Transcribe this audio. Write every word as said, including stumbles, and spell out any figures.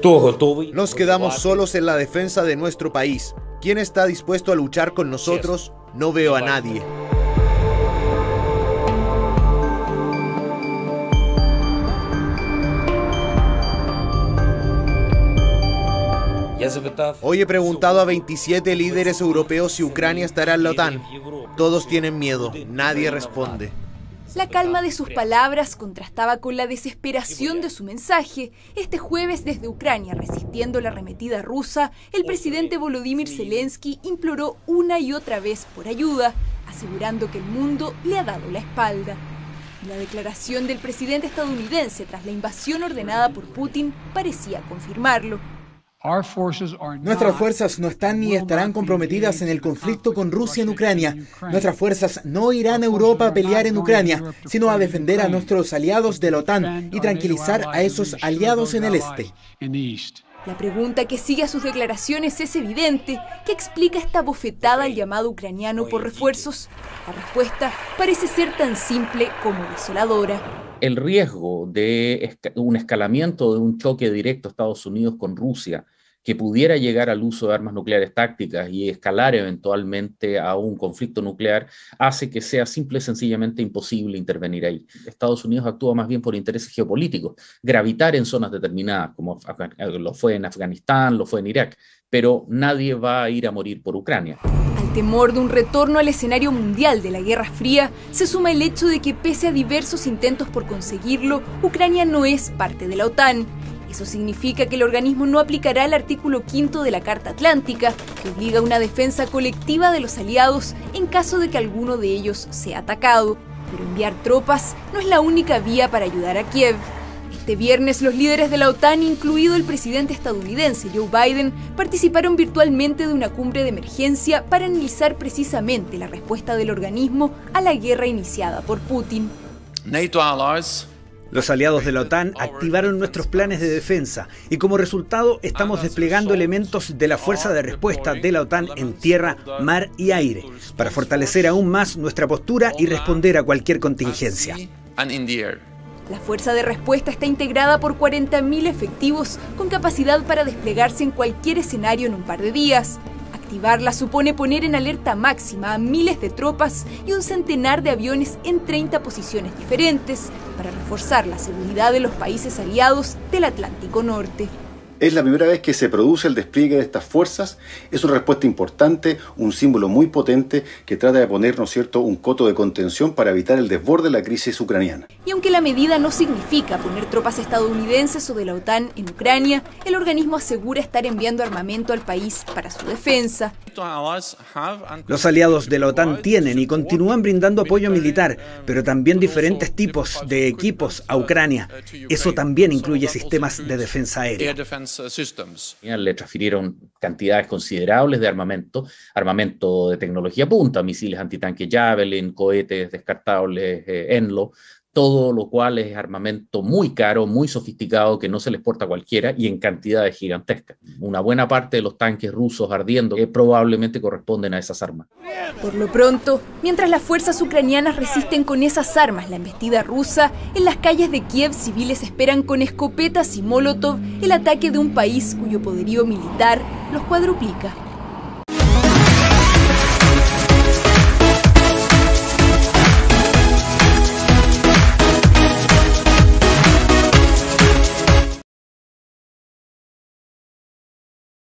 Nos quedamos solos en la defensa de nuestro país. ¿Quién está dispuesto a luchar con nosotros? No veo a nadie. Hoy he preguntado a veintisiete líderes europeos si Ucrania estará en la OTAN. Todos tienen miedo, nadie responde. La calma de sus palabras contrastaba con la desesperación de su mensaje. Este jueves, desde Ucrania, resistiendo la arremetida rusa, el presidente Volodymyr Zelensky imploró una y otra vez por ayuda, asegurando que el mundo le ha dado la espalda. La declaración del presidente estadounidense tras la invasión ordenada por Putin parecía confirmarlo. Nuestras fuerzas no están ni estarán comprometidas en el conflicto con Rusia en Ucrania. Nuestras fuerzas no irán a Europa a pelear en Ucrania, sino a defender a nuestros aliados de la OTAN y tranquilizar a esos aliados en el este. La pregunta que sigue a sus declaraciones es evidente. ¿Qué explica esta bofetada al llamado ucraniano por refuerzos? La respuesta parece ser tan simple como desoladora. El riesgo de un escalamiento de un choque directo a Estados Unidos con Rusia, que pudiera llegar al uso de armas nucleares tácticas y escalar eventualmente a un conflicto nuclear, hace que sea simple y sencillamente imposible intervenir ahí. Estados Unidos actúa más bien por intereses geopolíticos, gravitar en zonas determinadas, como lo fue en Afganistán, lo fue en Irak, pero nadie va a ir a morir por Ucrania. Al temor de un retorno al escenario mundial de la Guerra Fría, se suma el hecho de que pese a diversos intentos por conseguirlo, Ucrania no es parte de la OTAN. Eso significa que el organismo no aplicará el artículo quinto de la Carta Atlántica, que obliga a una defensa colectiva de los aliados en caso de que alguno de ellos sea atacado. Pero enviar tropas no es la única vía para ayudar a Kiev. Este viernes, los líderes de la OTAN, incluido el presidente estadounidense Joe Biden, participaron virtualmente de una cumbre de emergencia para analizar precisamente la respuesta del organismo a la guerra iniciada por Putin. NATO allies Los aliados de la OTAN activaron nuestros planes de defensa y como resultado estamos desplegando elementos de la fuerza de respuesta de la OTAN en tierra, mar y aire para fortalecer aún más nuestra postura y responder a cualquier contingencia. La fuerza de respuesta está integrada por cuarenta mil efectivos con capacidad para desplegarse en cualquier escenario en un par de días. Activarla supone poner en alerta máxima a miles de tropas y un centenar de aviones en treinta posiciones diferentes para reforzar la seguridad de los países aliados del Atlántico Norte. Es la primera vez que se produce el despliegue de estas fuerzas. Es una respuesta importante, un símbolo muy potente que trata de poner, ¿no es cierto?, un coto de contención para evitar el desborde de la crisis ucraniana. Y aunque la medida no significa poner tropas estadounidenses o de la OTAN en Ucrania, el organismo asegura estar enviando armamento al país para su defensa. Los aliados de la OTAN tienen y continúan brindando apoyo militar, pero también diferentes tipos de equipos a Ucrania. Eso también incluye sistemas de defensa aérea. Le transfirieron cantidades considerables de armamento, armamento de tecnología punta, misiles antitanque Javelin, cohetes descartables eh, Enlo, todo lo cual es armamento muy caro, muy sofisticado, que no se le exporta a cualquiera y en cantidades gigantescas. Una buena parte de los tanques rusos ardiendo que probablemente corresponden a esas armas. Por lo pronto, mientras las fuerzas ucranianas resisten con esas armas la embestida rusa, en las calles de Kiev civiles esperan con escopetas y molotov el ataque de un país cuyo poderío militar los cuadruplica.